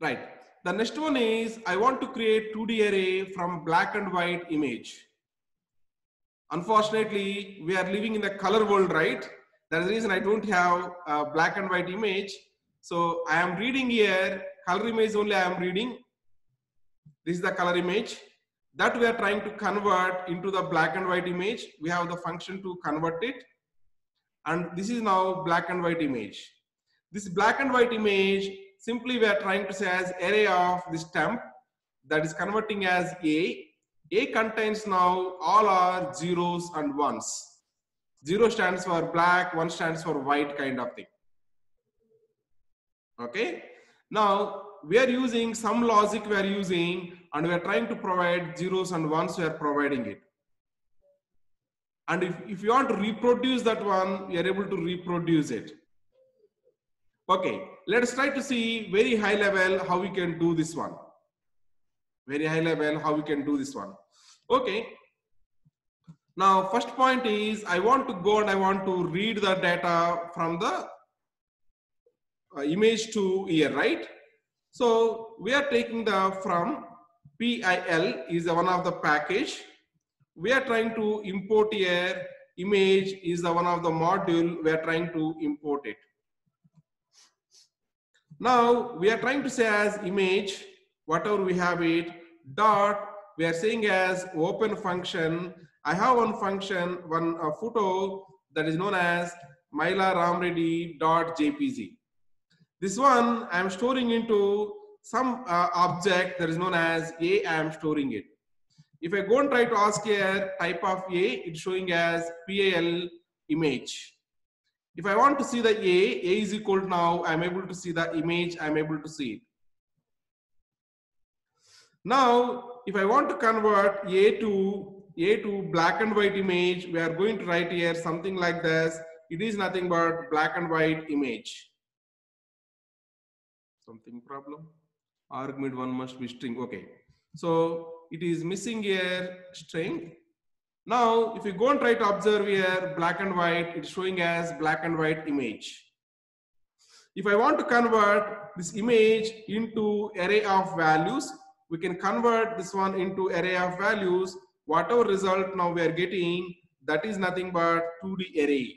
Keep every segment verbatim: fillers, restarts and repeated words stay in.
Right. The next one is I want to create two D array from black and white image. Unfortunately, we are living in the color world, right? That's the reason I don't have a black and white image. So I am reading here, color image only I am reading. This is the color image that we are trying to convert into the black and white image. We have the function to convert it. And this is now black and white image. This black and white image, simply we are trying to say as array of this temp that is converting as A. A contains now all are zeros and ones. Zero stands for black, one stands for white kind of thing. Okay. Now we are using some logic we are using and we are trying to provide zeros and ones, we are providing it. And if, if you want to reproduce that one, we are able to reproduce it. Okay, let's try to see very high level how we can do this one. Very high level how we can do this one. Okay. Now, first point is I want to go and I want to read the data from the uh, image to here, right? So we are taking the from P I L is the one of the package. We are trying to import here. Image is the one of the module. We are trying to import it. Now we are trying to say as image, whatever we have it, dot, we are saying as open function. I have one function, one uh, photo that is known as Myla Ramreddy dot J P G. This one I am storing into some uh, object that is known as A, I am storing it. If I go and try to ask here type of A, it's showing as P A L image. If I want to see the A, A is equal to now, I'm able to see the image, I'm able to see it. Now, if I want to convert A to A to black and white image, we are going to write here something like this. It is nothing but black and white image. Something problem? Argument one must be string. Okay. So it is missing here string. Now, if you go and try to observe here black and white, it's showing as black and white image. If I want to convert this image into array of values, we can convert this one into array of values. Whatever result now we are getting, that is nothing but two D array.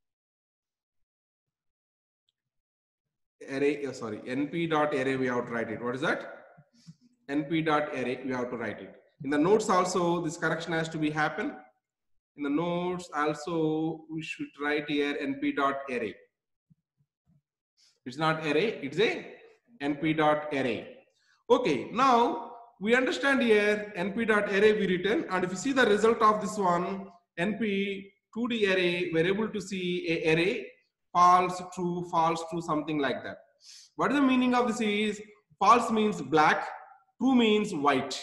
Array, oh, sorry, np.array we have to write it. What is that? np.array we have to write it. In the notes also, this correction has to be happen. In the notes also, we should write here np.array. It's not array, it's a np.array. Okay, now we understand here np.array we written, and if you see the result of this one, np two D array, we're able to see a array, false, true, false, true, something like that. What is the meaning of this is, false means black, true means white.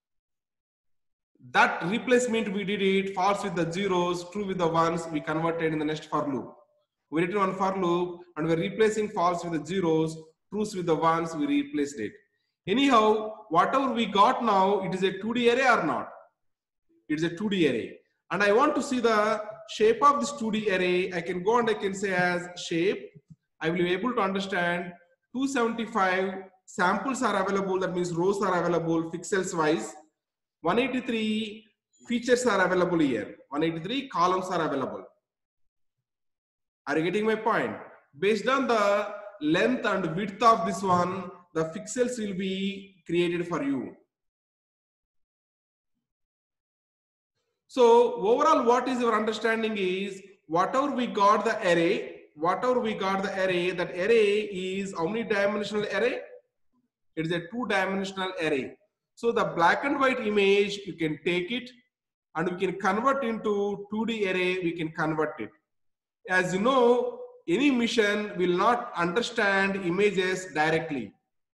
That replacement we did it, false with the zeros, true with the ones, we converted in the next for loop. We written one for loop and we're replacing false with the zeros, trues with the ones, we replaced it. Anyhow, whatever we got now, it is a two D array or not? It is a two D array. And I want to see the shape of this two D array. I can go and I can say as shape. I will be able to understand two hundred seventy-five samples are available. That means rows are available pixels wise. one eighty-three features are available here. one eighty-three columns are available. Are you getting my point? Based on the length and width of this one, the pixels will be created for you. So overall, what is your understanding is, whatever we got the array, whatever we got the array, that array is how many dimensional array? It is a two dimensional array. So the black and white image, you can take it and we can convert into two D array, we can convert it. As you know, any machine will not understand images directly.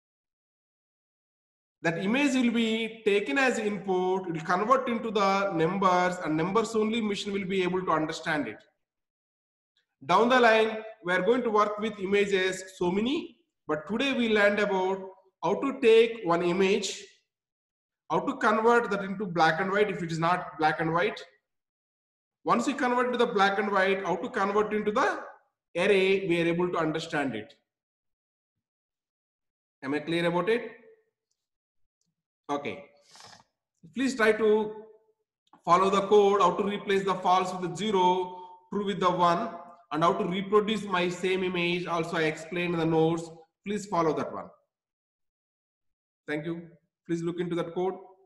That image will be taken as input, it will convert into the numbers, and numbers only machine will be able to understand it. Down the line, we are going to work with images, so many, but today we learned about how to take one image, how to convert that into black and white if it is not black and white. Once we convert to the black and white, how to convert into the array, we are able to understand it. Am I clear about it? Okay. Please try to follow the code, how to replace the false with the zero, true with the one, and how to reproduce my same image. Also, I explained in the notes. Please follow that one. Thank you. Please look into that code.